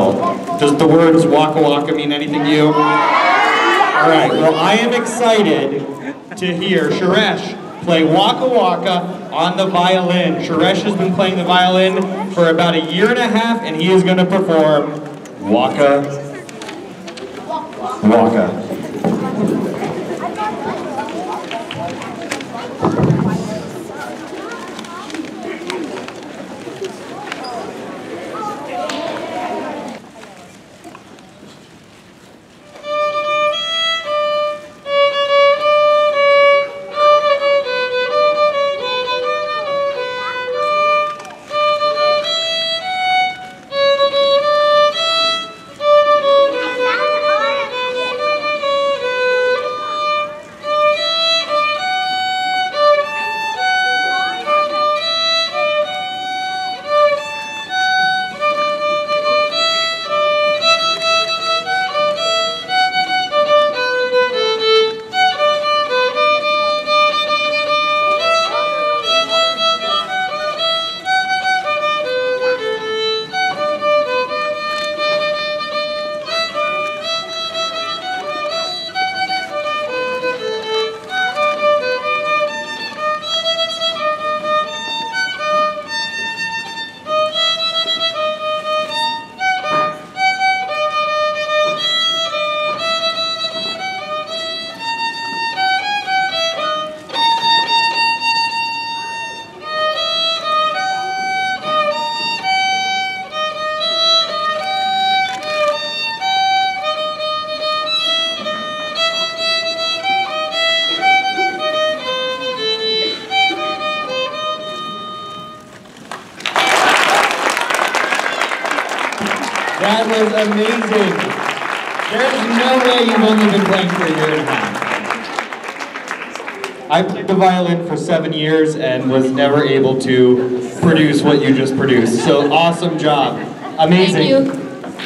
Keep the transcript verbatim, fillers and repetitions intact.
well. Does the words Waka Waka mean anything to you? All right, well, I am excited to hear Suresh play Waka Waka on the violin. Suresh has been playing the violin for about a year and a half, and he is going to perform Waka Waka. That was amazing. There's no way you've only been playing for a year and a half. I played the violin for seven years and was never able to produce what you just produced. So awesome job. Amazing. Thank you.